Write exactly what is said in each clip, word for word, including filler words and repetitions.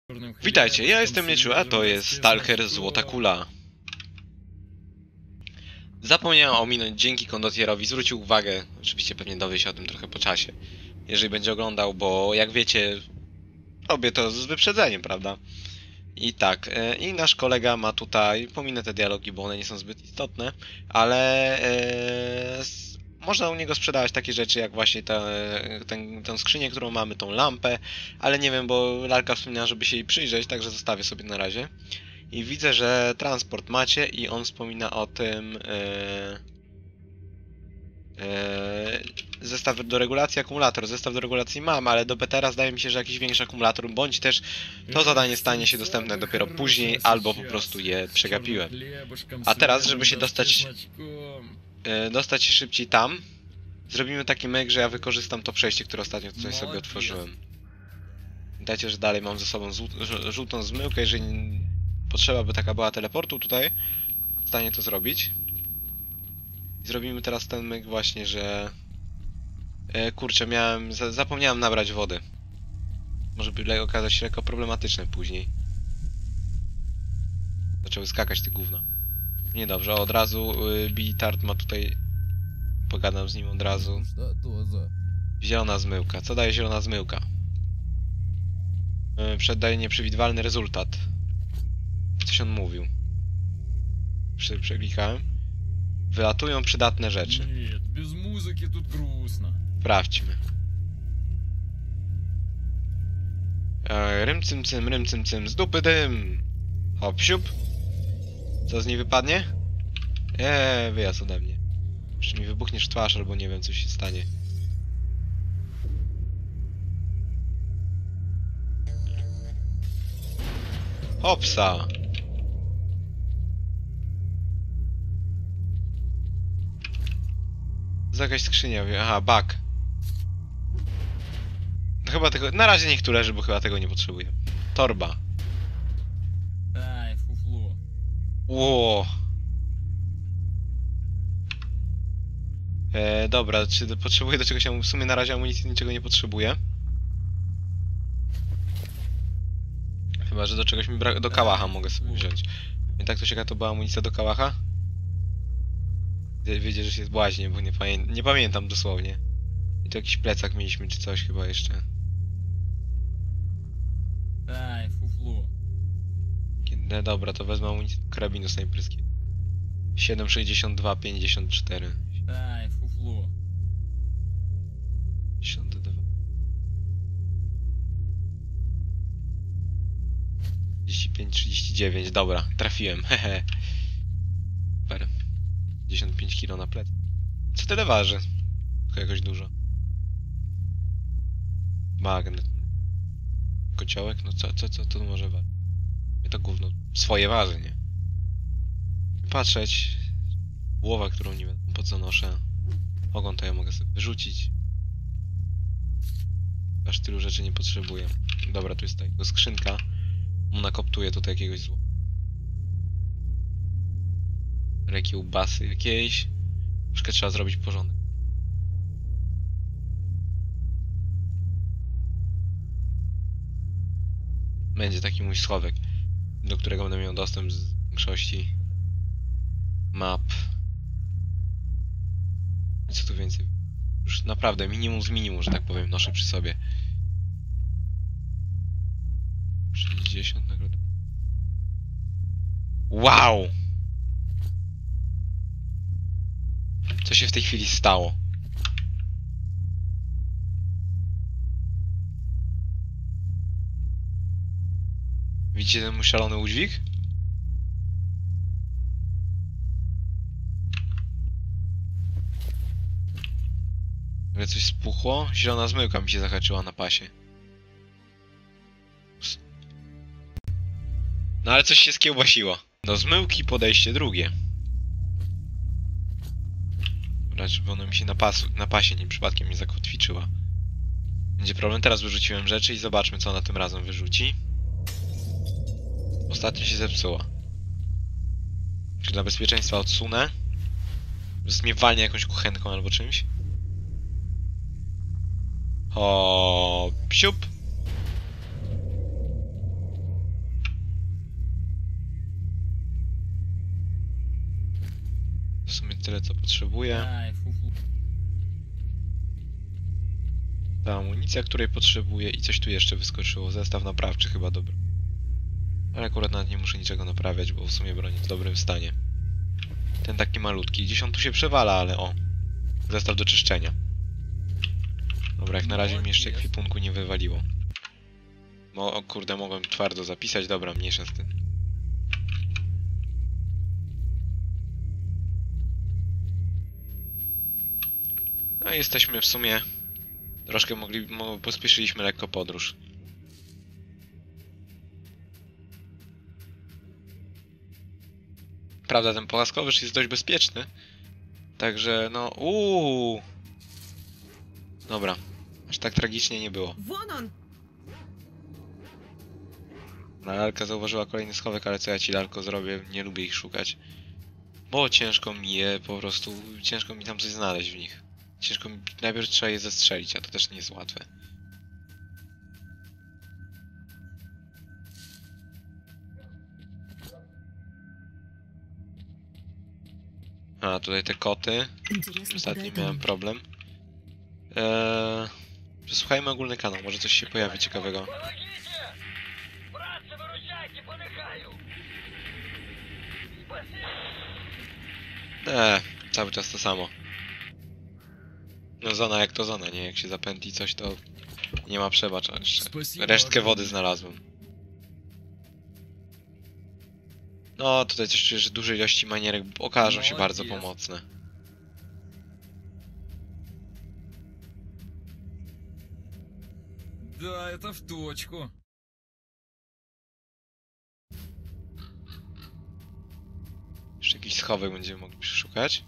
Witajcie, ja jestem Mieczu, a to jest Stalker Złota Kula. Zapomniałem ominąć dzięki kondotierowi, zwrócił uwagę, oczywiście pewnie dowie się o tym trochę po czasie, jeżeli będzie oglądał, bo jak wiecie, robię to z wyprzedzeniem, prawda? I tak, e, i nasz kolega ma tutaj, pominę te dialogi, bo one nie są zbyt istotne, ale e, s, można u niego sprzedawać takie rzeczy jak właśnie te, ten, tę skrzynię, którą mamy, tą lampę, ale nie wiem, bo Larka wspomniała, żeby się jej przyjrzeć, także zostawię sobie na razie. I widzę, że transport macie i on wspomina o tym e, e, zestaw do regulacji akumulator. Zestaw do regulacji mam, ale do betera zdaje mi się, że jakiś większy akumulator, bądź też to zadanie stanie się dostępne dopiero później, albo po prostu je przegapiłem. A teraz, żeby się dostać e, dostać się szybciej tam, zrobimy taki myk, że ja wykorzystam to przejście, które ostatnio tutaj sobie otworzyłem. Pamiętajcie, że dalej mam ze sobą żółtą zmyłkę, jeżeli potrzeba by taka była teleportu tutaj, w stanie to zrobić. I zrobimy teraz ten myk właśnie, że... E, kurczę, miałem... zapomniałem nabrać wody. Może by okazać się lekko problematyczne później. Zaczęły skakać te gówna. Niedobrze, od razu y, Bitard ma tutaj... Pogadam z nim od razu. Zielona zmyłka. Co daje zielona zmyłka? Y, Przeddaje nieprzewidywalny rezultat. Coś on mówił. Prze przeklikałem. Wylatują przydatne rzeczy. Sprawdźmy. E, rym cym cym, rym cym cym, z dupy dym! Hop siup. Co z niej wypadnie? Eee, wyjazd ode mnie. Jeszcze mi wybuchniesz w twarz, albo nie wiem, co się stanie. Hopsa! To jakaś skrzynia, aha, bug. No chyba tego, na razie niech tu leży, bo chyba tego nie potrzebuję. Torba. Ło. E, dobra, czy potrzebuję do czegoś, w sumie na razie amunicji niczego nie potrzebuję. Chyba, że do czegoś mi brak, do kałacha mogę sobie wziąć. I tak to się jaka to była amunicja do kałacha? Wiedzieć, że się zbłaźnię, bo nie, pamię nie pamiętam dosłownie. I tu jakiś plecak mieliśmy, czy coś chyba jeszcze. Kiedy, dobra, to wezmę amunicję do karabinu snajperskiego. siedem sześćdziesiąt dwa pięćdziesiąt cztery. pięćdziesiąt dwa. trzydzieści pięć trzydzieści dziewięć, dobra, trafiłem, hehe. Super. pięćdziesiąt pięć kilo na plec. Co tyle waży? Tylko jakoś dużo. Magnet. Kociołek? No co, co, co to może ważyć? To gówno swoje waży, nie? Patrzeć. Głowa, którą nie wiem po co noszę. Ogon to ja mogę sobie wyrzucić. Aż tylu rzeczy nie potrzebuję. Dobra, tu jest ta skrzynka. Nakoptuję tutaj jakiegoś zła. Kiełbasy jakiejś. Troszkę trzeba zrobić porządek. Będzie taki mój schowek, do którego będę miał dostęp z większości map. I co tu więcej? Już naprawdę minimum z minimum, że tak powiem, noszę przy sobie. sześćdziesiąt nagrody. Wow! Co się w tej chwili stało? Widzicie ten mój szalony udźwig? Ale coś spuchło? Zielona zmyłka mi się zahaczyła na pasie. No ale coś się skiełbasiło. Do zmyłki podejście drugie. Żeby ona mi się na, pasu, na pasie nim przypadkiem nie zakotwiczyła. Będzie problem. Teraz wyrzuciłem rzeczy i zobaczmy, co ona tym razem wyrzuci. Ostatnio się zepsuła. Czy dla bezpieczeństwa odsunę? Że mnie walnie jakąś kuchenką albo czymś. O, psiup. tyle co potrzebuję. Ай, фу-фу. Ta amunicja, której potrzebuję i coś tu jeszcze wyskoczyło. Zestaw naprawczy chyba dobry. Ale akurat nawet nie muszę niczego naprawiać, bo w sumie broń jest w dobrym stanie. Ten taki malutki. Gdzieś on tu się przewala, ale o. Zestaw do czyszczenia. Dobra, jak na razie mi jeszcze ekwipunku nie wywaliło. Mo o kurde, mogłem twardo zapisać. Dobra, mniejsza z tym. No i jesteśmy w sumie... Troszkę mogli... Mo pospieszyliśmy lekko podróż. Prawda, ten płaskowyż jest dość bezpieczny. Także no... Uuu. Dobra. Aż tak tragicznie nie było. Won on! No, lalka zauważyła kolejny schowek, ale co ja ci, lalko, zrobię? Nie lubię ich szukać. Bo ciężko mi je po prostu... Ciężko mi tam coś znaleźć w nich. Ciężko mi... Najpierw trzeba je zestrzelić, a to też nie jest łatwe. A, tutaj te koty. Ostatnio miałem problem. Eee... Przesłuchajmy ogólny kanał, może coś się pojawi ciekawego. Eee, cały czas to samo. No zona jak to zona, nie? Jak się zapętli coś, to nie ma przebacza jeszcze. Resztkę wody znalazłem. No, tutaj coś czuję, że duże ilości manierek okażą się bardzo pomocne. Да, это в точку. Jeszcze jakiś schowek będziemy mogli przeszukać.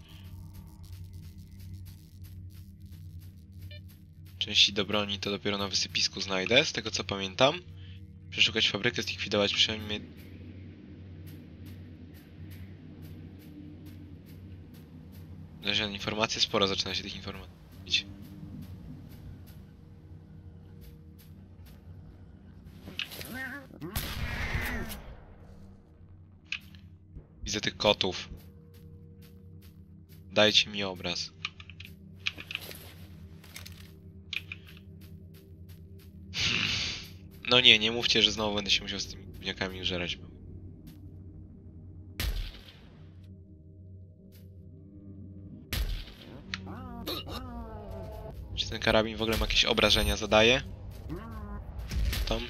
Części do broni to dopiero na wysypisku znajdę, z tego co pamiętam. Przeszukać fabrykę, zlikwidować przynajmniej... Leży informacje, sporo zaczyna się tych informacji. Widzę tych kotów. Dajcie mi obraz. No nie, nie mówcie, że znowu będę się musiał z tymi gówniakami użerać. Czy ten karabin w ogóle ma jakieś obrażenia zadaje? Tam.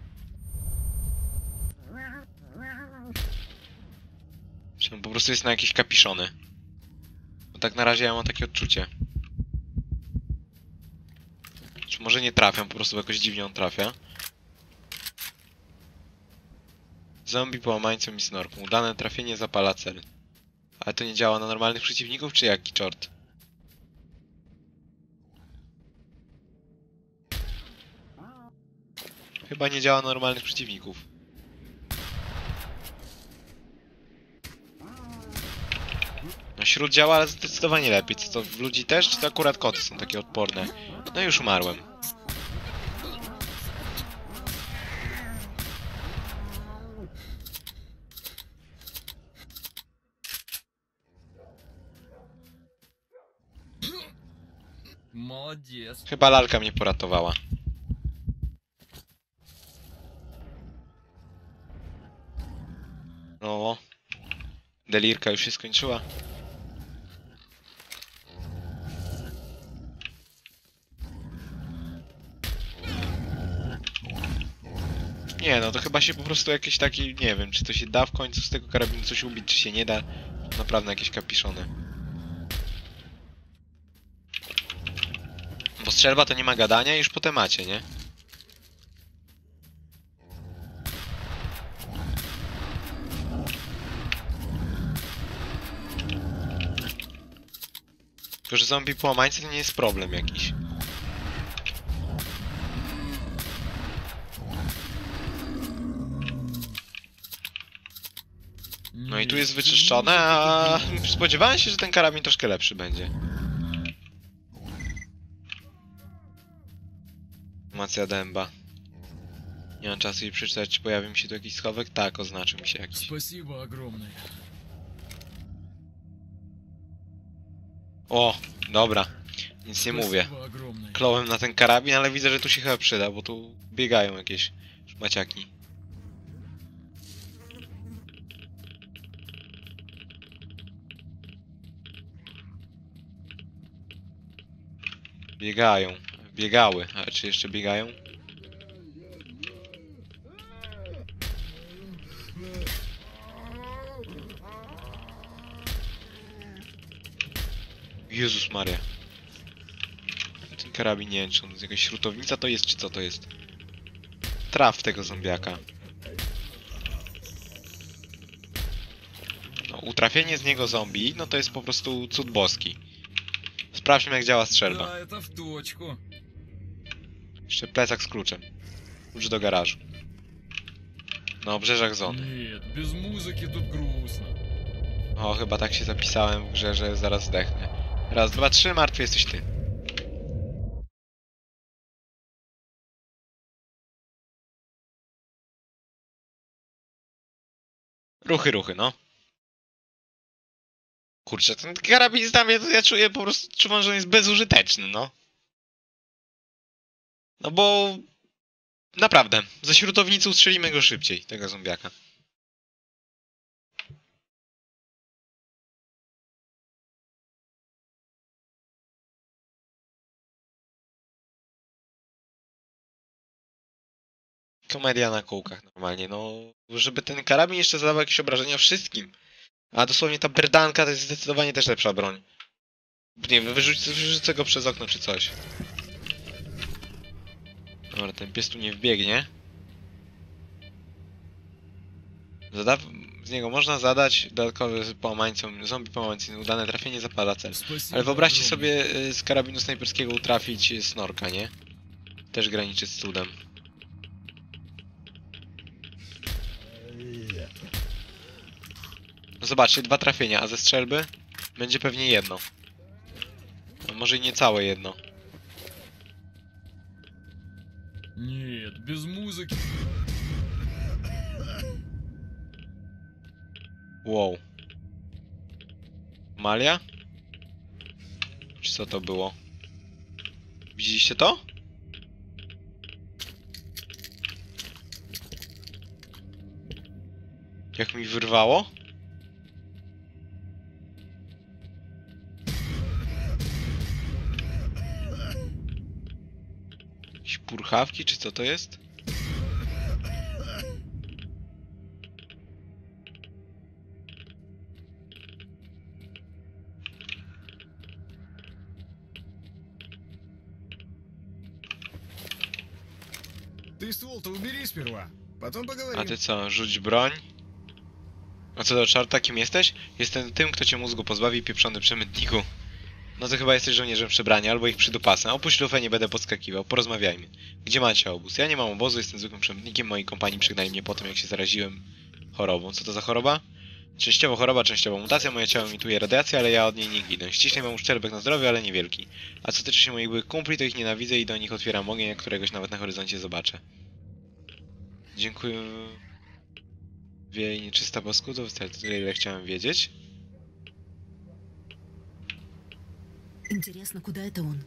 Czy on po prostu jest na jakieś kapiszony? Bo tak na razie ja mam takie odczucie. Czy może nie trafiam, po prostu jakoś dziwnie on trafia. Zombie, połamańcom i snorku. Udane trafienie zapala cel. Ale to nie działa na normalnych przeciwników, czy jaki czort? Chyba nie działa na normalnych przeciwników. No śród działa, ale zdecydowanie lepiej. Co to w ludzi też, czy to akurat koty są takie odporne? No już umarłem. Молодец. Chyba lalka mnie poratowała. No. Delirka już się skończyła. Nie no, to chyba się po prostu jakieś taki, nie wiem, czy to się da w końcu z tego karabinu coś ubić, czy się nie da. Naprawdę jakieś kapiszony. Bo strzelba to nie ma gadania i już po temacie, nie? Tylko, że zombie połamańcy to nie jest problem jakiś. No i tu jest wyczyszczone, a spodziewałem się, że ten karabin troszkę lepszy będzie. Informacja dęba. Nie mam czasu jej przeczytać, czy pojawi mi się tu jakiś schowek? Tak, oznaczył mi się jakiś. Спасибо огромное. O, dobra. Nic nie mówię. Спасибо огромное. Klołem na ten karabin, ale widzę, że tu się chyba przyda, bo tu biegają jakieś szmaciaki. Biegają. Biegały. A czy jeszcze biegają? Jezus Maria. Ten karabin nie wiem, czy on jest jakaś śrutownica to jest, czy co to jest? Traf tego zombiaka. No, utrafienie z niego zombie, no to jest po prostu cud boski. Sprawdźmy, jak działa strzelba. Да, это в точку. Jeszcze plecak z kluczem. Klucz do garażu. Na obrzeżach zony. Нет, без музыки тут грустно. O, chyba tak się zapisałem w grze, że zaraz zdechnę. Raz, dwa, trzy, martwy jesteś ty. Ruchy, ruchy, no. Kurczę, ten karabin z nami, to ja czuję po prostu, czuję, że on jest bezużyteczny, no. No bo... Naprawdę, ze śrutownicy ustrzelimy go szybciej, tego zombiaka. Komedia na kółkach normalnie, no... Żeby ten karabin jeszcze zadawał jakieś obrażenia wszystkim. A dosłownie ta berdanka to jest zdecydowanie też lepsza broń. Nie wiem, wyrzuć, wyrzucę go przez okno czy coś. Dobra, ten pies tu nie wbiegnie. Zada z niego można zadać dodatkowy połamańcom, zombie połamańcom, udane trafienie zapada cel. Спасибо Ale wyobraźcie огромное. sobie y, z karabinu snajperskiego utrafić snorka, nie? Też graniczy z cudem. No zobaczcie, dwa trafienia, a ze strzelby będzie pewnie jedno. No może i nie całe jedno. Нет, без музыки. Wow. Malia? Czy co to było? Widzieliście to? Jak mi wyrwało? Jakieś purchawki, czy co to jest? Ты ствол-то убери сперва, потом A поговорим. ty co, rzuć broń? A co do czarta, kim jesteś? Jestem tym, kto cię mózgu pozbawi, pieprzony przemytniku. No to chyba jesteś żołnierzem przebrania, albo ich przydupasem. Opuść lufę, nie będę podskakiwał. Porozmawiajmy. Gdzie macie obóz? Ja nie mam obozu, jestem zwykłym przemytnikiem. Moi kompanii przygnali mnie po tym, jak się zaraziłem chorobą. Co to za choroba? Częściowo choroba, częściowo mutacja. Moje ciało imituje radiację, ale ja od niej nie ginę. Ściśle mam uszczerbek na zdrowiu, ale niewielki. A co tyczy się moich byłych kumpli, to ich nienawidzę i do nich otwieram ogień, jak któregoś nawet na horyzoncie zobaczę. Dziękuję. Wie i nieczysta paskudo, tyle ile chciałem wiedzieć. Интересно, куда это он?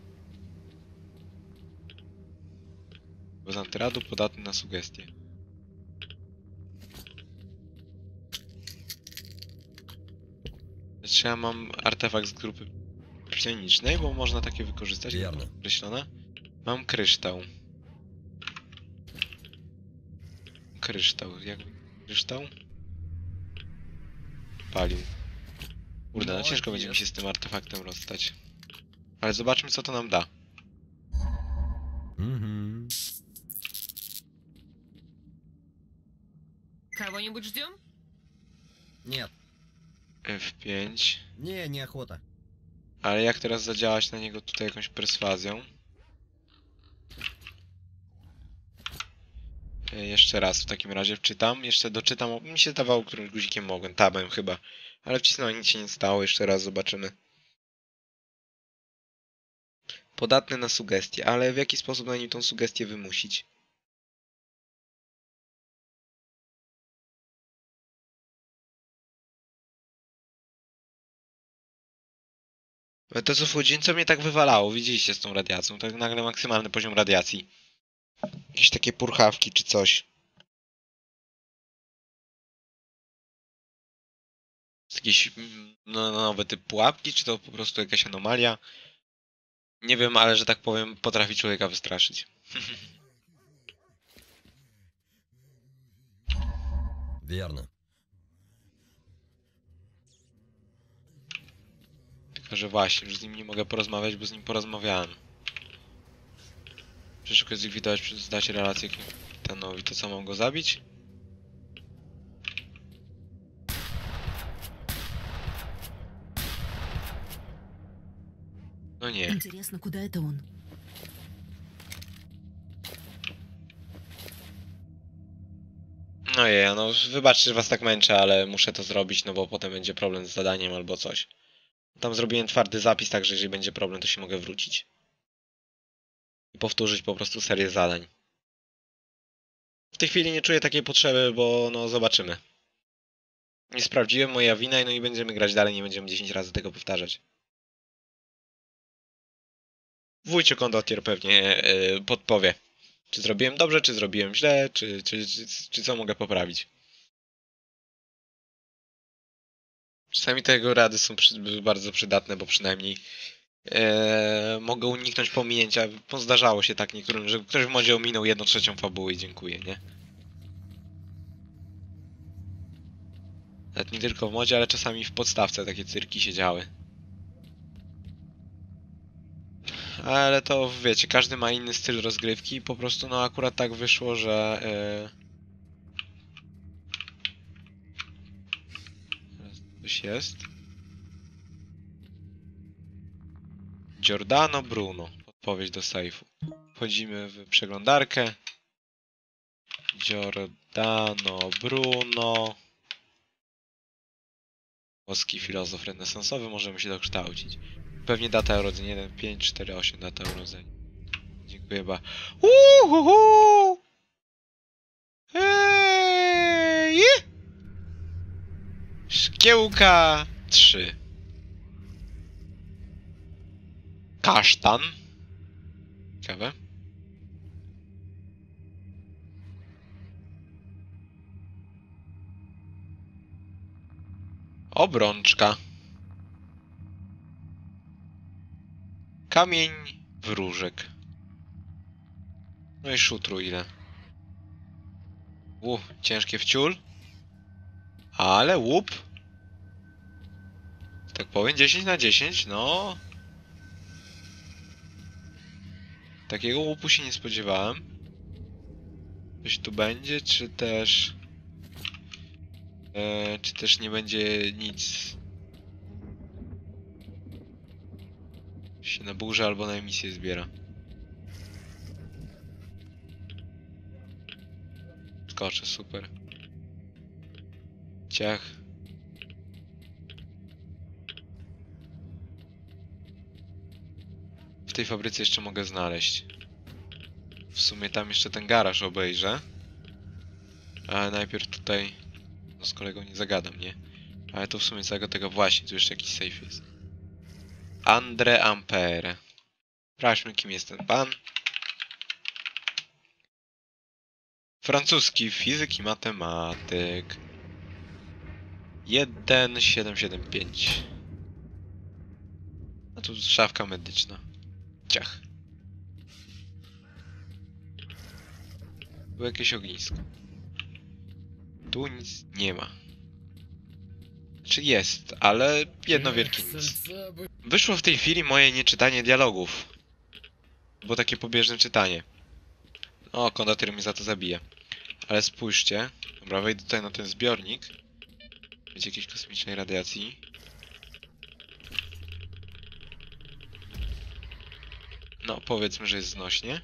Bez antyradu, podatny na sugestie. Czy ja mam artefakt z grupy psionicznej, bo można takie wykorzystać, Wierno. określone. Mam kryształ. Kryształ, jak kryształ? Palił. Kurde, no ciężko będzie mi się z tym artefaktem rozstać. Ale zobaczmy, co to nam da. Угу. Кого-нибудь ждем? Нет, F pięć. не, неохота. Ale jak teraz zadziałać na niego tutaj jakąś perswazją? E, Jeszcze raz w takim razie wczytam. Jeszcze doczytam. o- Mi się zdawało, którym guzikiem mogłem. Tabem chyba. Ale wcisnąłem, nic się nie stało. Jeszcze raz zobaczymy. Podatny na sugestie. Ale w jaki sposób na nim tą sugestię wymusić? Ale to co wchodzi, co mnie tak wywalało, widzieliście z tą radiacją, tak nagle maksymalny poziom radiacji. Jakieś takie purchawki czy coś. Jakiś mm, no, nowy typ pułapki, czy to po prostu jakaś anomalia? Nie wiem, ale że tak powiem, potrafi człowieka wystraszyć. Верно. Tylko, że właśnie, że z nim nie mogę porozmawiać, bo z nim porozmawiałem. Przecież zlikwidować, zdać relację kapitanowi, to co, mam go zabić? No nie. Интересно, куда это он? No je, no wybaczcie, że was tak męczę, ale muszę to zrobić, no bo potem będzie problem z zadaniem albo coś. Tam zrobiłem twardy zapis, tak że jeżeli będzie problem, to się mogę wrócić. I powtórzyć po prostu serię zadań. W tej chwili nie czuję takiej potrzeby, bo no zobaczymy. Nie sprawdziłem, moja wina, no i będziemy grać dalej, nie będziemy dziesięć razy tego powtarzać. Wójcie Kondotier pewnie yy, podpowie, czy zrobiłem dobrze, czy zrobiłem źle, czy, czy, czy, czy co mogę poprawić. Czasami te jego rady są przy, bardzo przydatne, bo przynajmniej e, mogę uniknąć pominięcia. Bo zdarzało się tak niektórym, że ktoś w modzie ominął jedną trzecią fabuły i dziękuję, nie? Nawet nie tylko w modzie, ale czasami w podstawce takie cyrki się działy. Ale to wiecie, każdy ma inny styl rozgrywki i po prostu no akurat tak wyszło, że... E, coś jest. Giordano Bruno. Odpowiedź do sejfu. Wchodzimy w przeglądarkę. Giordano Bruno. Włoski filozof renesansowy. Możemy się dokształcić. Pewnie data urodzenia. jeden pięć cztery osiem data urodzenia. Dziękuję ba. Uhuhu! Eee! Szkiełka trzy. Kasztan. Ciekawe. Obrączka. Kamień wróżek. No i szutru ile. U, ciężkie wciul. Ale łup. Tak powiem, dziesięć na dziesięć, no. Takiego łupu się nie spodziewałem. Coś tu będzie, czy też... E, czy też nie będzie nic... Się na burzę albo na emisję zbiera. Skoczę, super. Ciach. W tej fabryce jeszcze mogę znaleźć. W sumie tam jeszcze ten garaż obejrzę. Ale najpierw tutaj... No z kolegą nie zagadam, nie? Ale to w sumie całego tego właśnie, tu jeszcze jakiś safe jest. Andre Ampere. Sprawdźmy, kim jest ten pan. Francuski fizyk i matematyk. jeden siedem siedem pięć. A tu szafka medyczna. Ciach. Tu jakieś ognisko. Tu nic nie ma. Czy jest, ale jedno wielkie nic. Wyszło w tej chwili moje nieczytanie dialogów. Było takie pobieżne czytanie. O, kondator mnie za to zabije. Ale spójrzcie. Dobra, wejdę tutaj na ten zbiornik. Będzie jakiejś kosmicznej radiacji. No, powiedzmy, że jest znośnie.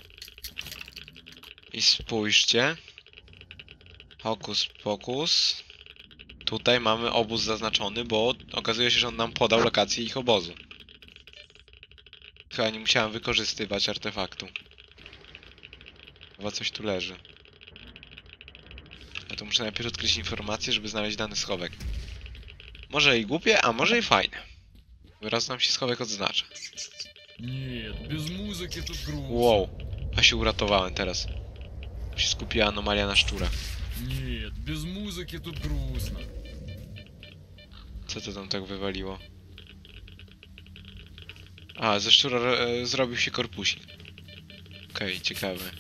I spójrzcie. Hokus pokus. Tutaj mamy obóz zaznaczony, bo okazuje się, że on nam podał lokację ich obozu. Chyba nie musiałem wykorzystywać artefaktu. Chyba coś tu leży. Ja to muszę najpierw odkryć informację, żeby znaleźć dany schowek. Może i głupie, a może i fajne. Raz nam się schowek odznacza. Нет, без музыки тут грустно. Wow, a się uratowałem teraz. Się skupiła anomalia na szczurach. Нет, без музыки тут грустно. Co to tam tak wywaliło? A, ze szczura e, zrobił się korpusik. Okej, okay, ciekawe.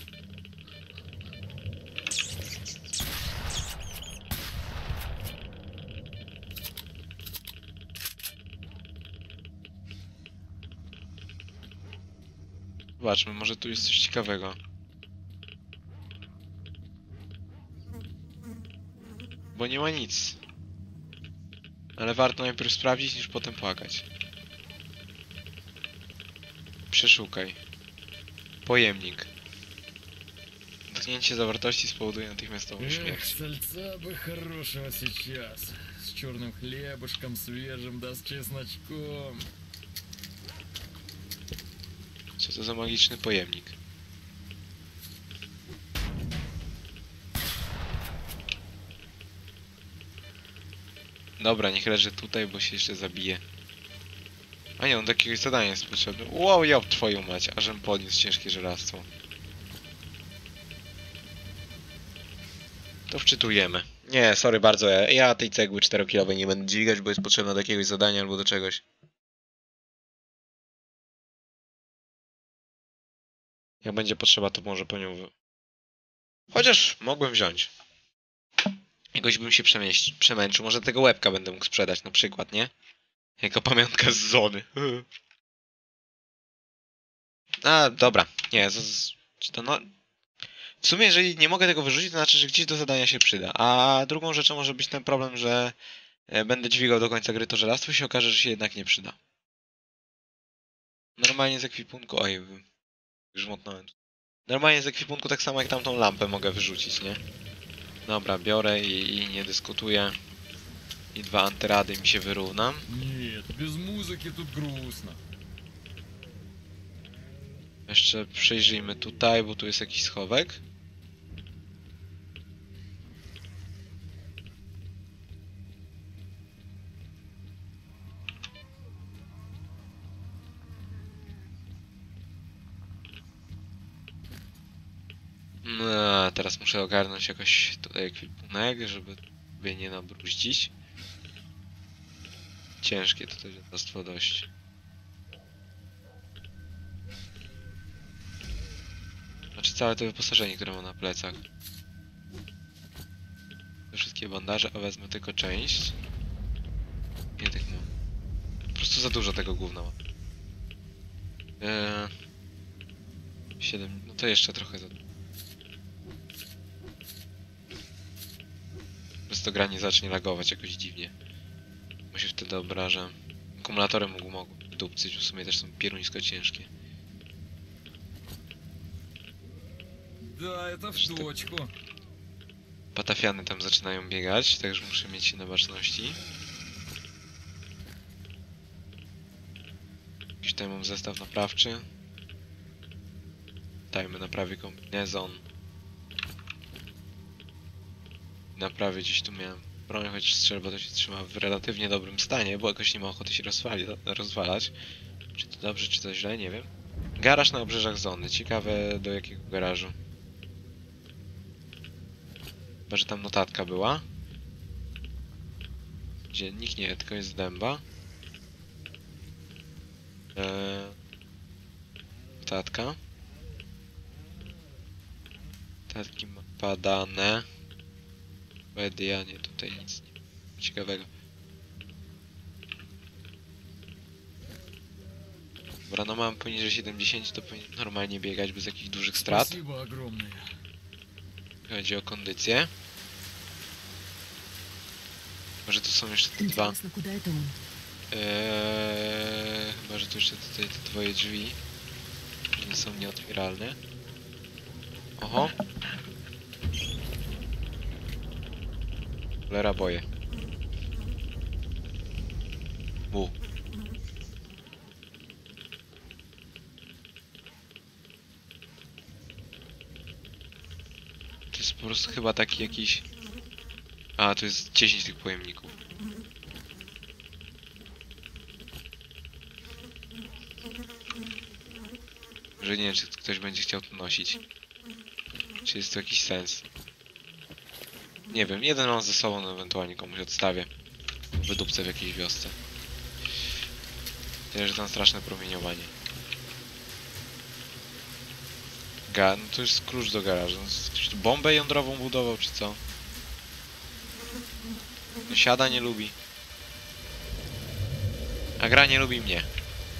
Zobaczmy, może tu jest coś ciekawego. Bo nie ma nic. Ale warto najpierw sprawdzić, niż potem płakać. Przeszukaj. Pojemnik. Dotknięcie zawartości spowoduje natychmiastową Эх, śmierć. сальца бы хорошего сейчас. С черным хлебушком свежим да с чесночком. Co to za magiczny pojemnik? Dobra, niech leży tutaj, bo się jeszcze zabije. A nie, on do jakiegoś zadania jest potrzebny. Wow, ja twoją mać, ażem podniósł ciężkie żelastwo. To wczytujemy. Nie, sorry bardzo, ja, ja tej cegły czterokilowej nie będę dźwigać, bo jest potrzebna do jakiegoś zadania albo do czegoś. Jak będzie potrzeba, to może po nią... wy- Chociaż mogłem wziąć. Jakoś bym się przemieści, przemęczył. Może tego łebka będę mógł sprzedać na przykład, nie? Jako pamiątka z zony. A, dobra. Nie, z, z, czy to no... W sumie, jeżeli nie mogę tego wyrzucić, to znaczy, że gdzieś do zadania się przyda. A drugą rzeczą może być ten problem, że e, będę dźwigał do końca gry to żelastwo i się okaże, że się jednak nie przyda. Normalnie z ekwipunku... Oj, grzmotnąłem. Normalnie z ekwipunku tak samo jak tamtą lampę mogę wyrzucić, nie? Dobra, biorę i, i nie dyskutuję. I dwa antyrady mi się wyrównam. Нет, без музыки тут грустно. Jeszcze przejrzyjmy tutaj, bo tu jest jakiś schowek. No, teraz muszę ogarnąć jakoś tutaj ekwipunek, żeby sobie nie nabruździć. Ciężkie tutaj dziadostwo dość. Znaczy całe to wyposażenie, które mam na plecach. Te wszystkie bandaże, a wezmę tylko część. Nie tych mam. Po prostu za dużo tego gówna mam. Eee... siedem, no to jeszcze trochę za dużo. Przez to gra nie zacznie lagować jakoś dziwnie. Bo się wtedy obraża. Akumulatory mógł, mogą dupcyć, w sumie też są pieruńsko ciężkie. Да, это в Что? точку. Patafiany tam zaczynają biegać, także muszę mieć się na baczności. Jakiś tutaj mam zestaw naprawczy. Dajmy naprawię kombinezon. Naprawię gdzieś tu miałem broń, choć strzelba to się trzyma w relatywnie dobrym stanie, bo jakoś nie ma ochoty się rozwali, rozwalać. Czy to dobrze, czy to źle, nie wiem. Garaż na obrzeżach zony. Ciekawe do jakiego garażu. Chyba, że tam notatka była. Dziennik nie, tylko jest dęba. Eee, notatka. Notatki ma padane. Media, nie, tutaj nic nie ciekawego. Dobra, no mam poniżej siedemdziesiąt, to powinien normalnie biegać bez jakichś dużych strat. Спасибо огромное. Chodzi o kondycję. Może tu są jeszcze te dwa. Интересно, куда это он? Eee, chyba, że tu jeszcze tutaj te twoje drzwi. Że nie są nieotwieralne. Oho. Cholera boję. Bu. To jest po prostu chyba taki jakiś... A, tu jest dziesięć tych pojemników. Że nie wiem, czy ktoś będzie chciał to nosić. Czy jest to jakiś sens? Nie wiem, jeden mam ze sobą, no ewentualnie komuś odstawię. Wydupcę w jakiejś wiosce. Tyle, że tam straszne promieniowanie. Ga no to jest klucz do garażu. No, ktoś tu bombę jądrową budował, czy co? No siada nie lubi. A gra nie lubi mnie.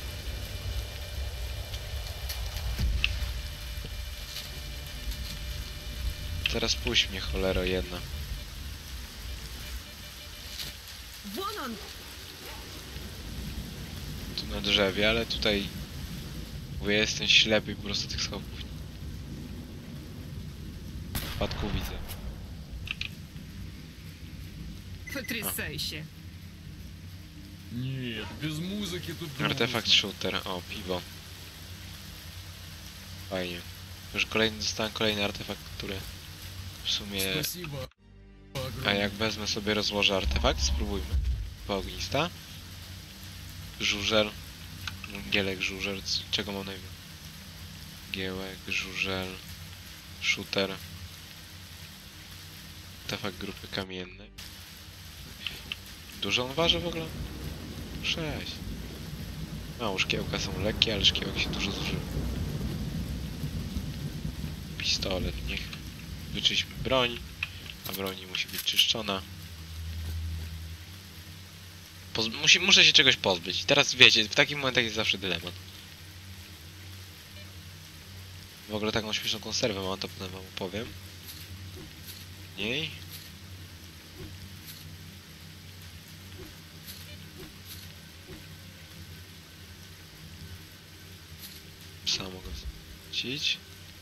Teraz puść mnie, cholero jedna. Вон он! Tu na drzewie, ale tutaj... Bo ja jestem ślepy i po prostu tych schodów. W przypadku widzę. Потрясающе! Нет, без музыки тут Artefakt грустно. shooter, o piwo. Fajnie. Już kolejny, dostałem kolejny artefakt, który w sumie... Спасибо. A jak wezmę sobie, rozłożę artefakt, spróbujmy. Po ognista. Żużel. Gielek, żużel, c- czego mam najmniej? Giełek, żużel, shooter. Artefakt grupy kamiennej. Dużo on waży w ogóle? sześć. Mało, szkiełka są lekkie, ale szkiełek się dużo zużywa. Pistolet, niech wyczyśmy broń, a broni musi być czyszczona. Poz musi, muszę się czegoś pozbyć. I teraz wiecie, w takich momentach jest zawsze dylemat. W ogóle taką śmieszną konserwę mam, to potem wam opowiem. Niej. Psa mogę zwrócić.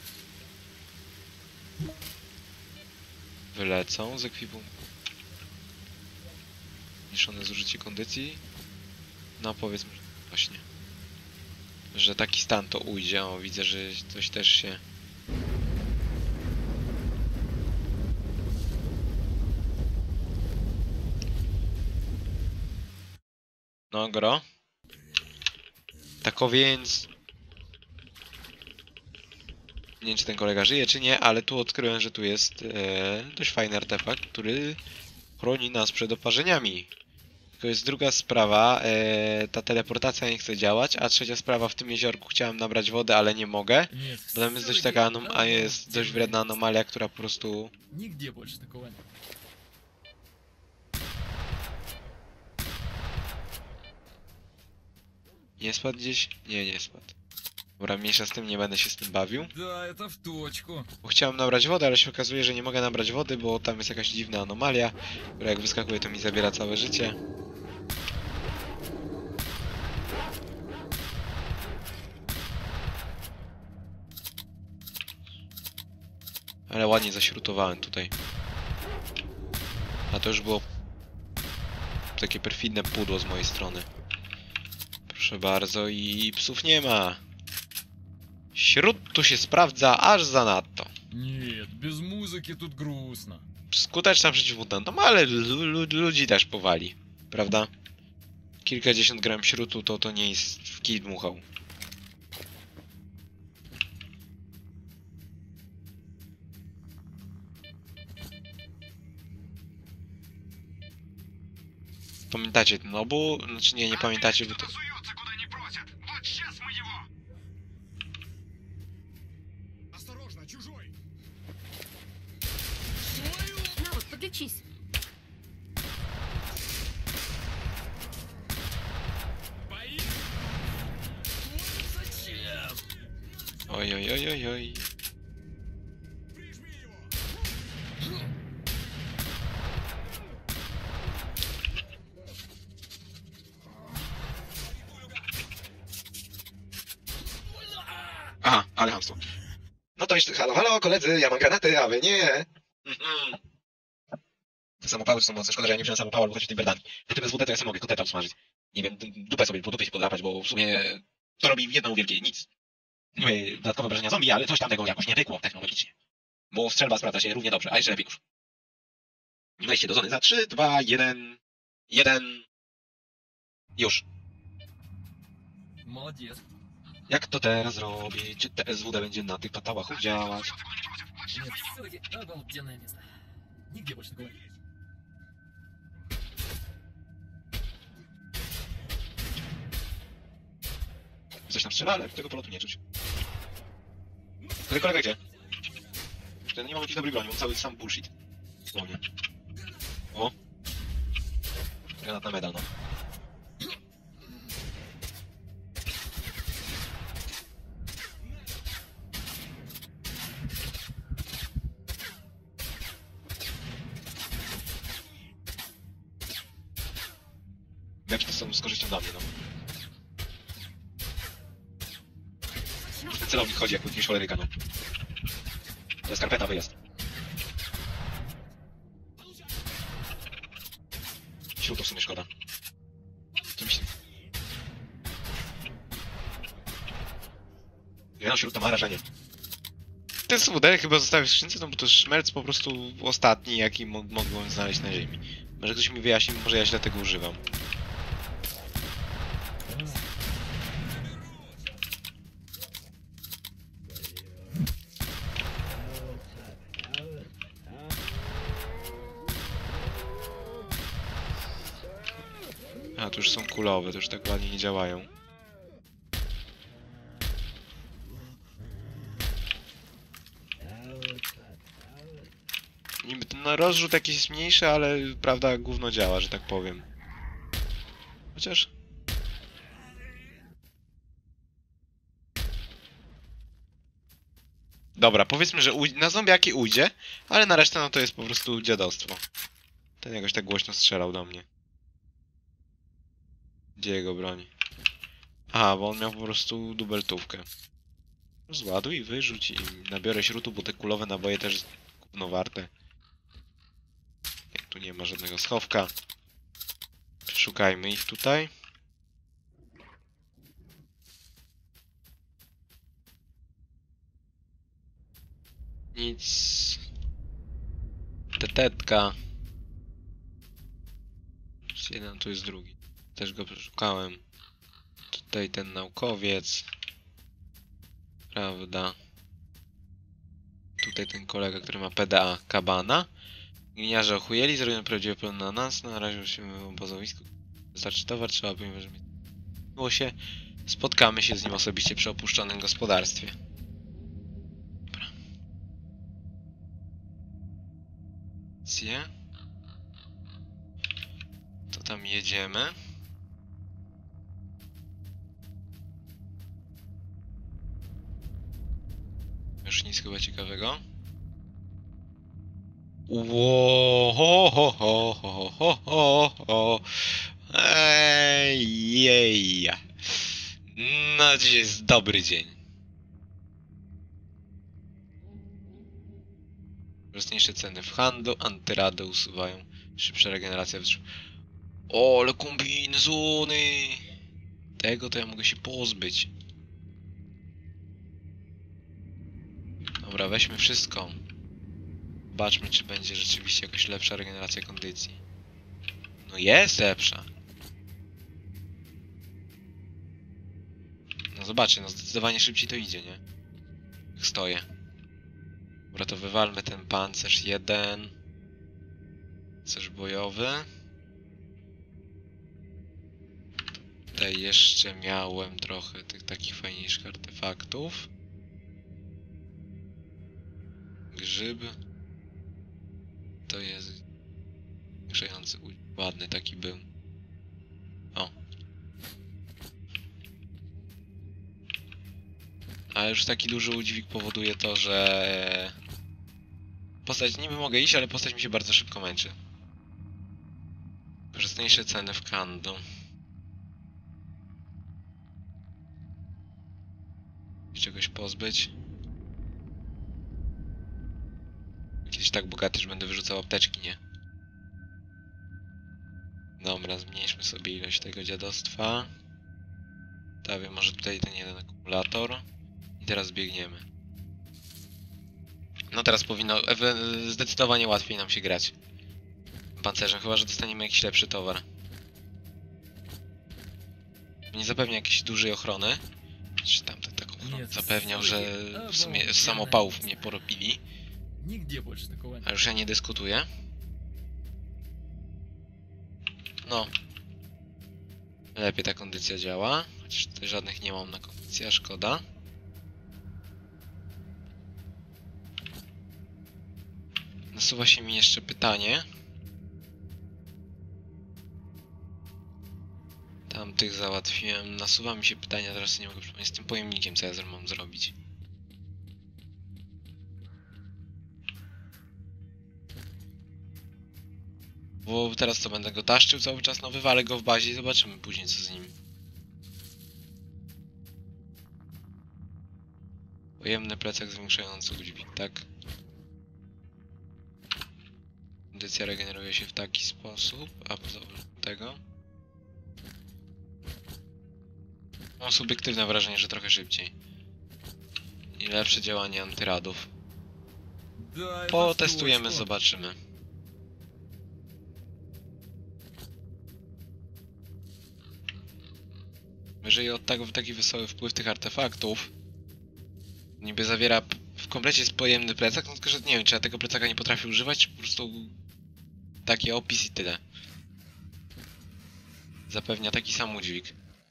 Wylecą z ekwipunku. Zmniejszone zużycie kondycji. No powiedzmy, że właśnie. Że taki stan to ujdzie. O, widzę, że coś też się... No, gro. Tako więc... Nie wiem, czy ten kolega żyje, czy nie, ale tu odkryłem, że tu jest e, dość fajny artefakt, który chroni nas przed oparzeniami. Tylko jest druga sprawa, e, ta teleportacja nie chce działać, a trzecia sprawa, w tym jeziorku chciałem nabrać wodę, ale nie mogę. Нет, Bo tam jest всё dość таки taka anom a давно jest dość темная wredna место. anomalia, która po prostu... Нигде больше такого нет. Nie spadł gdzieś? Nie, nie spadł. Dobra, mniejsza z tym, nie będę się z tym bawił. Да, это в точку. Bo chciałem nabrać wodę, ale się okazuje, że nie mogę nabrać wody, bo tam jest jakaś dziwna anomalia, która jak wyskakuje, to mi zabiera całe życie. Ale ładnie zaśrutowałem tutaj. A to już było takie perfidne pudło z mojej strony. Proszę bardzo, i psów nie ma. Śród tu się sprawdza aż zanadto. Нет, без музыки тут грустно. Skuteczna przeciw mutantom, ale lu lu ludzi też powali, prawda? Kilkadziesiąt gram śrutu to to nie jest w kij dmuchał. Pamiętacie ten obu? Znaczy nie, nie pamiętacie, bo to... Осторожно, чужой! На вот, подлечись. Бои? Зачем? Oj, oj, oj, oj, oj. Прижми его! Aha, ale hamstwo. No to jeszcze, halo, halo, koledzy, ja mam granaty, a wy nie. Mhm. Te samopały są mocne, szkoda, że ja nie wziąłem samopału albo coś w tej berdani. Gdyby bez W D to ja sobie mogę koteta usmażyć. Nie wiem, d- dupę sobie po dupie się podrapać, bo w sumie to robi jedno wielkie nic. Nie mówię dodatkowe wrażenia zombie, ale coś tam tego jakoś nie wykło technologicznie. Bo strzelba sprawdza się równie dobrze, a jeszcze lepiej już. Wejście do zony za trzy, dwa, jeden, jeden. Już. Молодец. Jak to teraz zrobić? Czy T S W D będzie na tych patałach działać? Нет, все-таки обалденное место. Нигде больше такого нет. Coś tam strzela, ale tego polotu nie czuć. Który kolega gdzie? Ten nie mam jakiejś dobrej broni, on cały sam bullshit. Słownie. O! Granat na medal, no. Jak to są z korzyścią dla mnie, no. Ten celownik chodzi jak jakiś choleryka, no. To jest karpeta, wyjazd. Śrutu w sumie szkoda. Co myślisz? Jedno śrut to ma rażenie. Ten swóder chyba zostawił w skrzynce, no bo to jest szmelc po prostu ostatni, jaki mo mogłem znaleźć na ziemi. Może ktoś mi wyjaśni, może ja źle tego używam. A, tu już są kulowe, to już tak ładnie nie działają. Niby ten rozrzut jakiś jest mniejszy, ale prawda gówno działa, że tak powiem. Chociaż... Dobra, powiedzmy, że na zombiaki ujdzie, ale na resztę no to jest po prostu dziadostwo. Ten jakoś tak głośno strzelał do mnie. Gdzie jego broń? Aha, bo on miał po prostu dubeltówkę. Zładuj i wyrzuć i nabiorę śrutu, bo te kulowe naboje też gówno warte. Jak tu nie ma żadnego schowka. Szukajmy ich tutaj. Nic. Tetetka. Jeden, tu jest drugi. Też go przeszukałem. Tutaj ten naukowiec. Prawda. Tutaj ten kolega, który ma P D A kabana. Gliniarze ochujeli, zrobią prawdziwy plan na nas. Naraził się w obozowisku. Wystarczy towar, trzeba by że miło się. Spotkamy się z nim osobiście przy opuszczonym gospodarstwie. Dobra. Cie. To tam jedziemy. Już nic chyba ciekawego. Ło, ho, ho, ho, ho, ho, ho, ho. Ej, jej. No, dziś jest dobry dzień. Korzystniejsze ceny w handlu, antyrady usuwają. Szybsza regeneracja wytrzyma. O, ale kombinezony! Tego to ja mogę się pozbyć. Dobra, weźmy wszystko. Zobaczmy, czy będzie rzeczywiście jakaś lepsza regeneracja kondycji. No jest lepsza. No zobaczcie, no zdecydowanie szybciej to idzie, nie? Jak stoję. Dobra, to wywalmy ten pancerz jeden. Pancerz bojowy. Tutaj jeszcze miałem trochę tych takich fajniejszych artefaktów. Grzyb. To jest grzejący, ładny taki był. O. Ale już taki duży udźwig powoduje to, że postać niby mogę iść, ale postać mi się bardzo szybko męczy. Korzystniejsze ceny w handlu. Czegoś pozbyć. Kiedyś tak bogaty, że będę wyrzucał apteczki, nie? Dobra, zmniejszmy sobie ilość tego dziadostwa. Stawię może tutaj ten jeden akumulator. I teraz biegniemy. No teraz powinno zdecydowanie łatwiej nam się grać pancerzem, chyba że dostaniemy jakiś lepszy towar. Nie zapewnia jakiejś dużej ochrony. Czy tam tak taką Нет, zapewniał, że стойте. w sumie z Обалденное samopałów место. mnie porobili. Нигде больше такого нет. A już ja nie dyskutuję. No. Lepiej ta kondycja działa. Chociaż tutaj żadnych nie mam na kondycję, a szkoda. Nasuwa się mi jeszcze pytanie. Tamtych załatwiłem. Nasuwa mi się pytanie, teraz nie mogę przypomnieć z tym pojemnikiem, co ja z- mam zrobić. Bo teraz co, będę go taszczył cały czas, no wywalę go w bazie i zobaczymy później co z nim. Pojemny plecak zwiększający udźwig, tak? Kondycja regeneruje się w taki sposób, a poza tego... Mam subiektywne wrażenie, że trochę szybciej. I lepsze działanie antyradów. Да, это Potestujemy, точно. zobaczymy. Jeżeli od tak, taki wesoły wpływ tych artefaktów niby zawiera p- w komplecie jest pojemny plecak, no tylko że nie wiem, czy ja tego plecaka nie potrafię używać, czy po prostu taki opis i tyle. Zapewnia taki sam udźwig.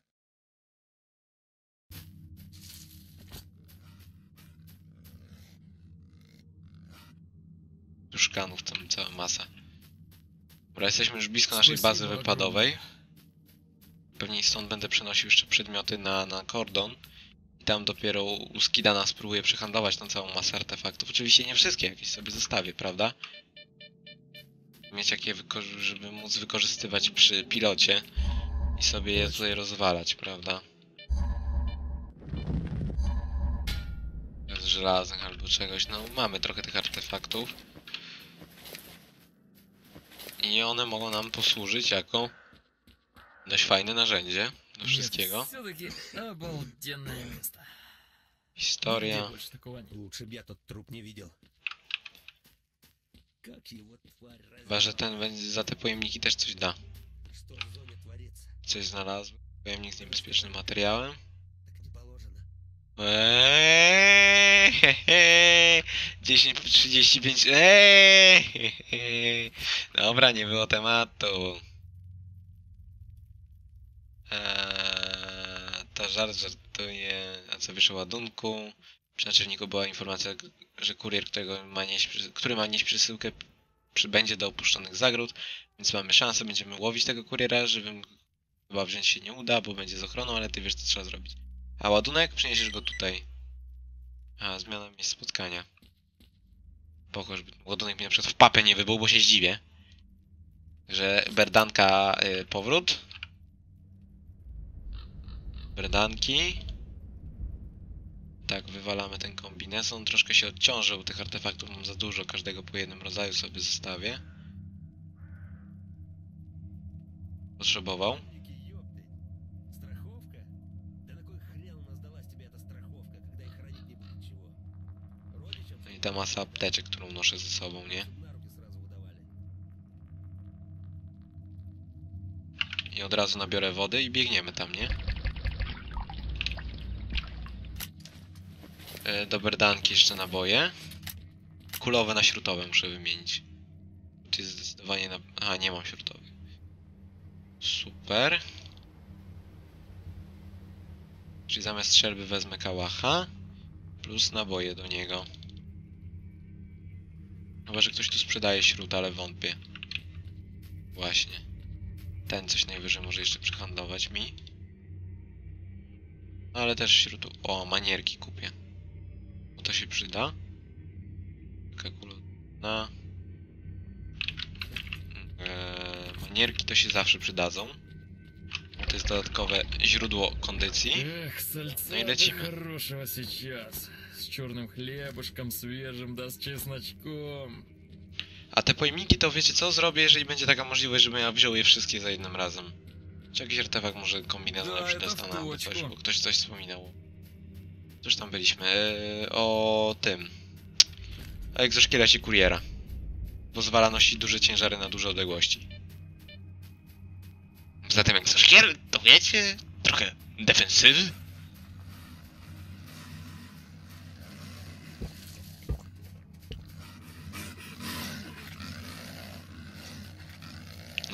Tu szklanów tam cała masa. Dobra, jesteśmy już blisko naszej bazy Spasibo wypadowej. Pewnie stąd będę przenosił jeszcze przedmioty na, na kordon. I tam dopiero u Skidana spróbuję przehandlować tą całą masę artefaktów. Oczywiście nie wszystkie, jakieś sobie zostawię, prawda? Mieć jakie, wyko- żeby móc wykorzystywać przy pilocie. I sobie je tutaj rozwalać, prawda? Z żelaznych albo czegoś. No mamy trochę tych artefaktów. I one mogą nam posłużyć jako dość fajne narzędzie do Нет, wszystkiego. всё-таки обалденное место. Historia. Нигде больше такого нет. Лучше б я тот труп не видел. Как его тварь Chyba, że ten będzie za te pojemniki też coś da. Что в зоне творится? Coś znalazł. Pojemnik z niebezpiecznym materiałem. Так не положено. Eee, he, he. dziesięć trzydzieści pięć. Eee, he, he. Dobra, nie było tematu. Eee, to żart żartuje. A co wiesz o ładunku? Przy naczelniku była informacja, że kurier, którego ma nieść, przys- który ma nieść przesyłkę, przybędzie do opuszczonych zagród, więc mamy szansę, będziemy łowić tego kuriera, żywym chyba wziąć się nie uda, bo będzie z ochroną, ale ty wiesz co trzeba zrobić. A ładunek? Przeniesiesz go tutaj. A, zmiana miejsc spotkania. Spoko, żeby ładunek mi na przykład w papę nie wybył, bo się zdziwię. Że berdanka y, powrót. Berdanki. Tak, wywalamy ten kombinezon. Troszkę się odciążył, tych artefaktów mam za dużo, każdego po jednym rodzaju sobie zostawię. Potrzebował. Вики, ёптать. Страховка? Да на кой хрен у нас далась тебе эта страховка, когда и хранить не будет чего? Родичам No i ta masa apteczek, którą noszę ze sobą, nie? на руки сразу выдавали. I od razu nabiorę wody i biegniemy tam, nie? E, Do berdanki jeszcze naboje. Kulowe na śrutowe muszę wymienić. Czyli zdecydowanie na... Aha, nie mam śrutowych. Super. Czyli zamiast strzelby wezmę kałacha. Plus naboje do niego. Chyba, że ktoś tu sprzedaje śrut, ale wątpię. Właśnie. Ten coś najwyżej może jeszcze przyhandlować mi. Ale też śrutu... O, manierki kupię. Bo to się przyda. Kalkulona. Eee, manierki to się zawsze przydadzą. To jest dodatkowe źródło kondycji. Эх, сальца Ну и бы летим. хорошего сейчас. С черным хлебушком свежим, да с чесночком. A te pojemniki to wiecie co zrobię, jeżeli będzie taka możliwość, żebym ja wziął je wszystkie za jednym razem. Czy jakiś artefakt może kombinezon Da, lepszy to w dostanie albo coś, kółeczku. bo ktoś coś wspominał. Cóż tam byliśmy? Eee, o tym. O egzoszkielecie kuriera. Pozwala nosić duże ciężary na duże odległości. Zatem egzoszkiel, to wiecie, trochę defensywy.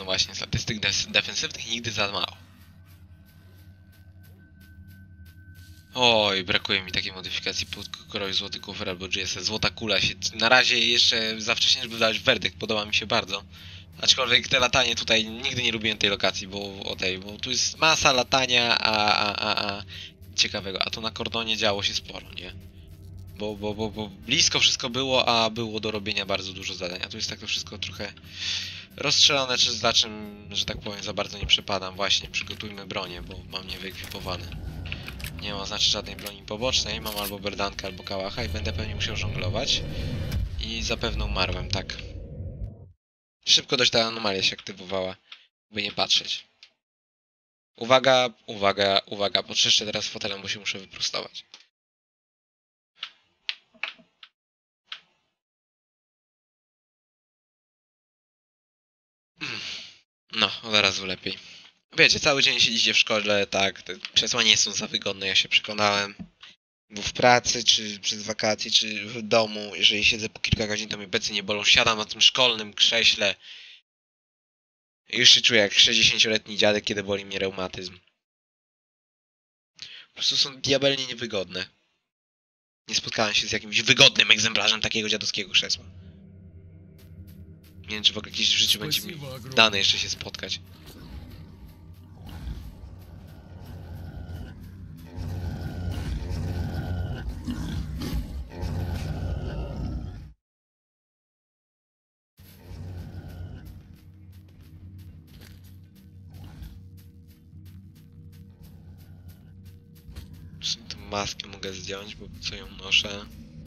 No właśnie, statystyk des defensywnych nigdy za mało. Oj, brakuje mi takiej modyfikacji podkroju złoty kufer albo G S S. Złota kula się... Na razie jeszcze za wcześnie, żeby dać werdykt. Podoba mi się bardzo. Aczkolwiek te latanie tutaj... Nigdy nie lubiłem tej lokacji, bo o tej... Bo tu jest masa latania, a... a, a, a ciekawego. A tu na kordonie działo się sporo, nie? Bo, bo, bo, bo blisko wszystko było, a było do robienia bardzo dużo zadań. A tu jest tak to wszystko trochę rozstrzelone, czy za czym, że tak powiem, za bardzo nie przepadam. Właśnie, przygotujmy bronię, bo mam nie wyekwipowane. Nie mam znaczy żadnej broni pobocznej, mam albo berdankę, albo kałacha i będę pewnie musiał żonglować. I zapewne umarłem, tak. Szybko dość ta anomalia się aktywowała, by nie patrzeć. Uwaga, uwaga, uwaga, potrzeszczę teraz fotelem, bo się muszę wyprostować. No, od razu lepiej. Wiecie, cały dzień siedzicie w szkole, tak, te krzesła nie są za wygodne, ja się przekonałem. Bo w pracy, czy przez wakacje, czy w domu, jeżeli siedzę po kilka godzin, to mnie plecy nie bolą. Siadam na tym szkolnym krześle i już się czuję jak sześćdziesięcioletni dziadek, kiedy boli mnie reumatyzm. Po prostu są diabelnie niewygodne. Nie spotkałem się z jakimś wygodnym egzemplarzem takiego dziadowskiego krzesła. Nie wiem, czy w ogóle kiedyś w życiu będzie mi dane jeszcze się spotkać. Tę maskę mogę zdjąć, bo co ją noszę?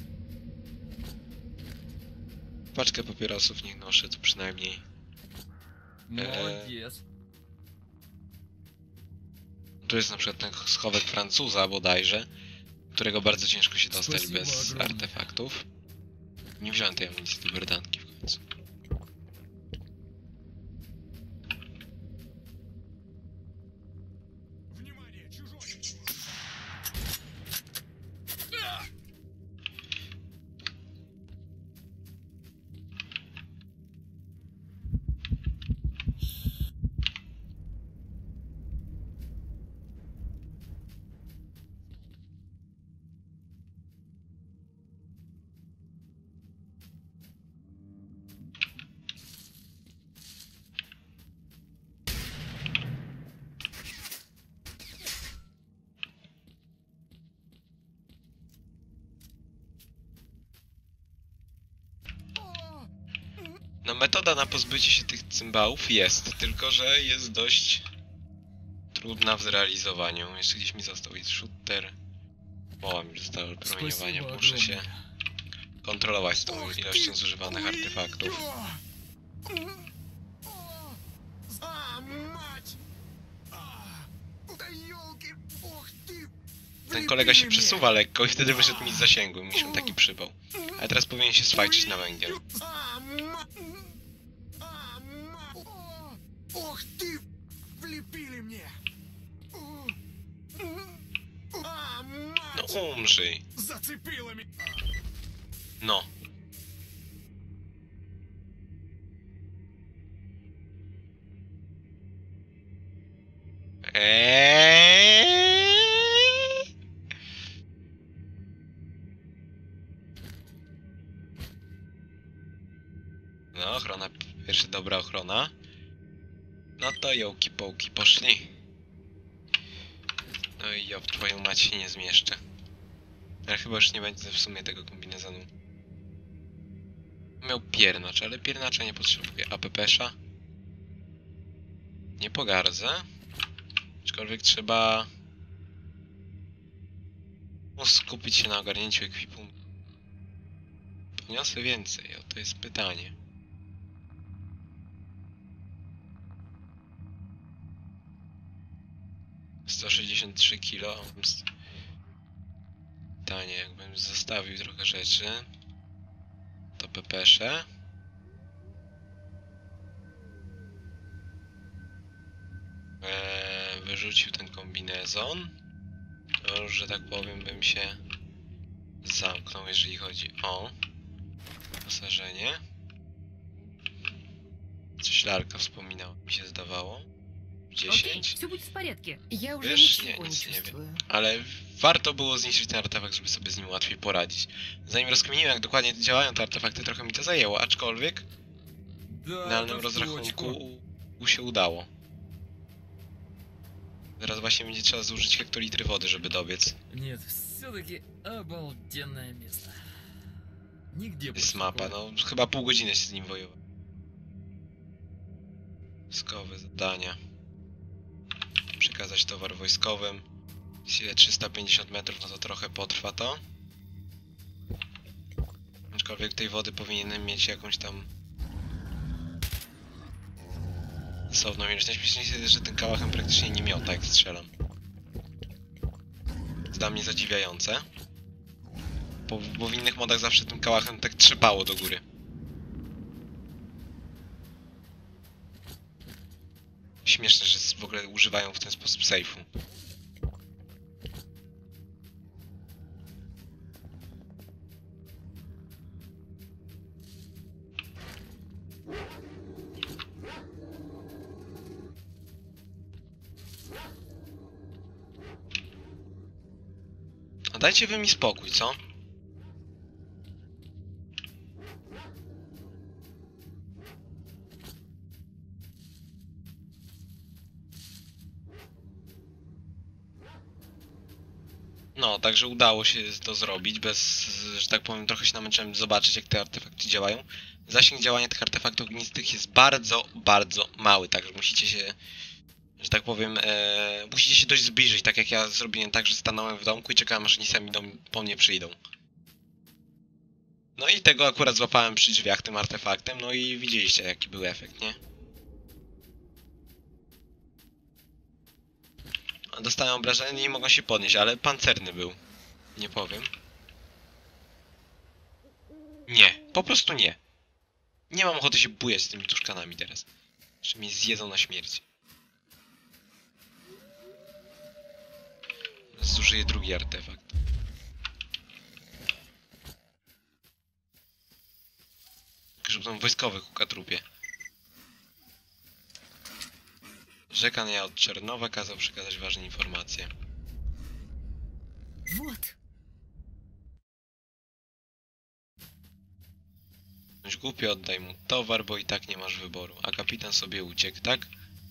Paczkę papierosów niech noszę, to przynajmniej. Молодец. Tu jest na przykład ten schowek Francuza bodajże, którego bardzo ciężko się dostać Spasibo bez ogromne. artefaktów. Nie wziąłem tej amunicji do berdanki w końcu. Внимание, чужой! No metoda na pozbycie się tych cymbałów jest, tylko że jest dość trudna w zrealizowaniu. Jeszcze gdzieś mi został jest shooter. Poła mi zostało promieniowania. Спасибо Muszę się огромное. kontrolować z tą ilością zużywanych artefaktów. А, мать! А, да ёлки, ох ты! Ten kolega się Влепили przesuwa lekko i wtedy wyszedł mi z zasięgu. Mi się taki przypał. Ale teraz powinien się swajczyć na węgiel. А, ма- а, ма- о, Ох ты! Влепили мне! О, А, No мать! umrzyj. Зацепило меня! No. Eee? No, ochrona, pierwsza dobra ochrona. No to jołki połki poszli. No i ja w twoją mać się nie zmieszczę. Ale chyba już nie będzie w sumie tego kombinezonu. Miał piernacz, ale piernacza nie potrzebuję. A pepesza? Nie pogardzę. Aczkolwiek trzeba... No, skupić się na ogarnięciu ekwipunku. Poniosę więcej, o to jest pytanie. sto sześćdziesiąt trzy kilo. Pytanie, jakbym zostawił trochę rzeczy, to pepesze. Eee, wyrzucił ten kombinezon. To już, że tak powiem, bym się zamknął, jeżeli chodzi o wyposażenie. Coś Larka wspominał, mi się zdawało. Окей, dziesięć. все будет в порядке. Я уже Wiesz, nie, ничего не nic nie wiem. чувствую. Ale warto było zniszczyć ten artefakt, żeby sobie z nim łatwiej poradzić. Zanim rozkminiłem, jak dokładnie działają te artefakty, trochę mi to zajęło, aczkolwiek w Да, finalnym это в rozrachunku точку. u, u się udało. Teraz właśnie będzie trzeba zużyć hektolitry wody, żeby dobiec. Нет, все-таки обалденное место. Нигде Jest больше mapa, такого. no chyba pół godziny się z nim wojował. Wojskowe zadania. Przekazać towar wojskowym. Ile trzysta pięćdziesiąt metrów, no to trochę potrwa to. Aczkolwiek tej wody powinienem mieć jakąś tam sensowną ilość. Najśmieszniejsze jest, że tym kałachem praktycznie nie miota, jak strzelam. To dla mnie zadziwiające. Bo, bo w innych modach zawsze tym kałachem tak trzepało do góry. Śmieszne, że w ogóle używają w ten sposób sejfu. A dajcie wy mi spokój, co? No, także udało się to zrobić bez, że tak powiem, trochę się namęczyłem zobaczyć, jak te artefakty działają. Zasięg działania tych artefaktów ognistych jest bardzo, bardzo mały, także musicie się, że tak powiem, e, musicie się dość zbliżyć, tak jak ja zrobiłem tak, że stanąłem w domku i czekałem, aż oni sami do, po mnie przyjdą. No i tego akurat złapałem przy drzwiach tym artefaktem, no i widzieliście, jaki był efekt, nie? Dostałem obrażenie i mogą się podnieść, ale pancerny był. Nie powiem. Nie, po prostu nie. Nie mam ochoty się bujać z tymi tuszkanami teraz. Że mnie zjedzą na śmierć. Zużyję drugi artefakt. Żeby tam wojskowych hukatrupie. Rzekan ja od Czernowa kazał przekazać ważne informacje. Вот. Bądź głupi, oddaj mu towar, bo i tak nie masz wyboru. A kapitan sobie uciekł, tak?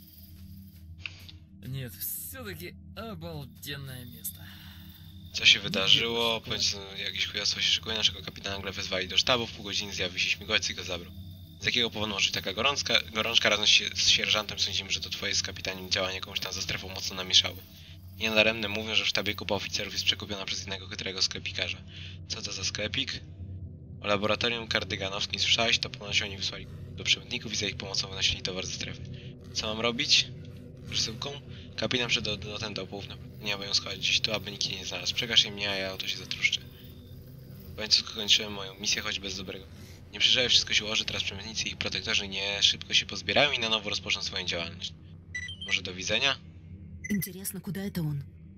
Нет, все-таки обалденное место. Co się wydarzyło? Powiedz, no, jakieś chujastwo się szykuje. Naszego kapitana nagle wezwali do sztabu. W pół godziny zjawił się śmigłowiec i go zabrał. Z jakiego powodu może być taka gorączka? Gorączka razem z, z sierżantem sądzimy, że to twoje z kapitanem działania komuś tam za strefą mocno namieszały. Nienadaremne mówią, że w sztabie kupa oficerów jest przekupiona przez jednego chytrego sklepikarza. Co to za sklepik? O laboratorium kardyganowskim słyszałeś? To ponoć oni wysłali do przemytników i za ich pomocą wynosili towar ze strefy. Co mam robić? Przesyłką? Kapitan przed odlotem do połów nie aby ją schować gdzieś tu, aby nikt jej nie znalazł. Przekaż jej mnie, a ja o to się zatruszczę. W końcu skończyłem moją misję, choć bez dobrego. Nie przeżyłem, wszystko się ułoży, teraz przemytnicy i ich protektorzy nie szybko się pozbierają i na nowo rozpoczną swoją działalność. Może do widzenia? Интересно, куда это он?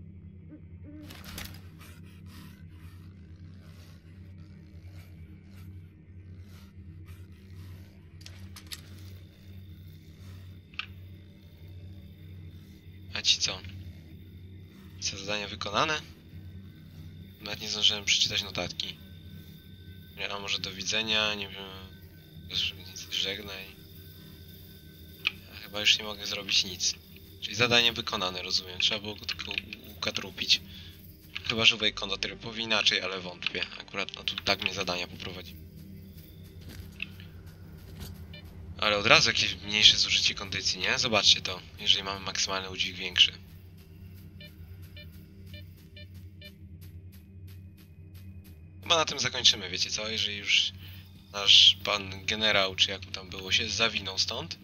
A ci co? Co, zadania wykonane? Nawet nie zdążyłem przeczytać notatki. Nie, a może do widzenia, nie wiem... Nic, żegnaj. Ja chyba już nie mogę zrobić nic. Czyli zadanie wykonane, rozumiem. Trzeba było go tylko ukatrupić. Chyba, że wej kondotyr powie inaczej, ale wątpię. Akurat no tu tak mnie zadania poprowadzi. Ale od razu jakieś mniejsze zużycie kondycji, nie? Zobaczcie to, jeżeli mamy maksymalny udźwig większy. Chyba na tym zakończymy, wiecie co? Jeżeli już nasz pan generał, czy jak mu tam było, się zawinął stąd.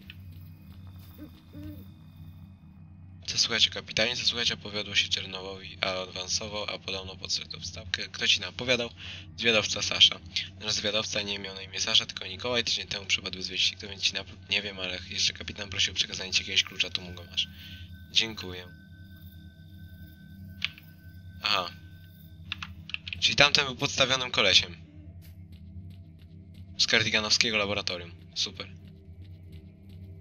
Co słuchać o kapitanie, co słuchać opowiadło się Czernowowi, a awansował, a podobno podszedł wstawkę. Kto ci napowiadał? Zwiadowca Sasza. Nasz zwiadowca nie miał na imię Sasza, tylko Mikołaj. Tydzień temu przypadł bez wieści. Kto będzie ci napój? Nie wiem, ale jeszcze kapitan prosił o przekazanie ci jakiegoś klucza, tu mu go masz. Dziękuję. Aha. Czyli tamten był podstawionym kolesiem. Z kardiganowskiego laboratorium. Super.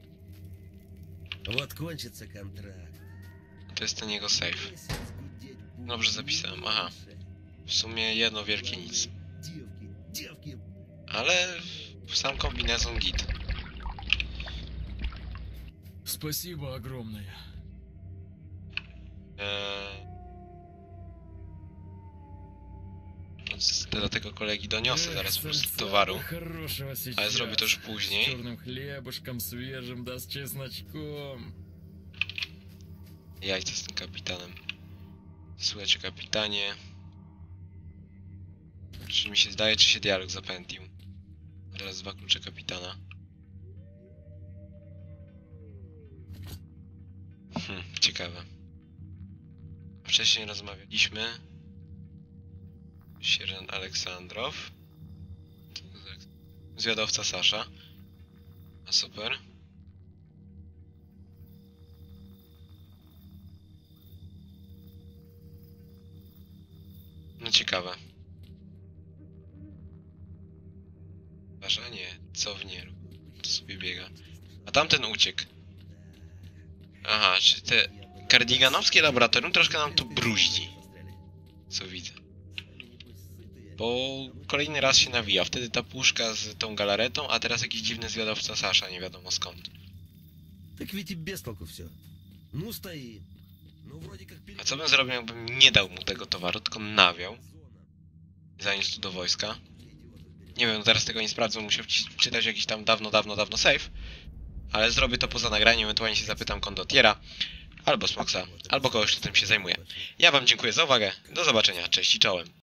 Вот кончится контракт. To jest ten jego save. Месяц гудеть будет Dobrze zapisałem, aha. дальше. W sumie jedno wielkie nic. Девки, девки. Ale sam kombinezon git. Спасибо огромное. Eee... No, z- do tego kolegi doniosę zaraz po prostu towaru. Хорошего сейчас. Ale zrobię to już С później. черным хлебушком свежим, да с чесночком. Jajce z tym kapitanem. Słuchajcie, kapitanie. Czy mi się zdaje, czy się dialog zapętlił? Teraz dwa klucze kapitana. Hm, ciekawe. Wcześniej rozmawialiśmy. Sierżant Aleksandrow. Zwiadowca Sasza. A super. No ciekawe. Sasza nie, co w nie rób. To sobie biega. A tamten uciekł. Aha, czy te kardiganowskie laboratorium troszkę nam tu bruździ. Co widzę. Bo kolejny raz się nawija. Wtedy ta puszka z tą galaretą, a teraz jakiś dziwny zwiadowca Sasza, nie wiadomo skąd. Так ведь и без толку все. Ну, стоит. Ну, вроде как A co bym zrobił, jakbym nie dał mu tego towaru, tylko nawiał i zaniósł tu do wojska? Nie wiem, no teraz tego nie sprawdzę, muszę wci- wczytać jakiś tam dawno, dawno, dawno save. Ale zrobię to poza nagraniem, ewentualnie się zapytam Kondotiera, albo Smoxa, albo kogoś, kto tym się zajmuje. Ja wam dziękuję za uwagę, do zobaczenia, cześć i czołem.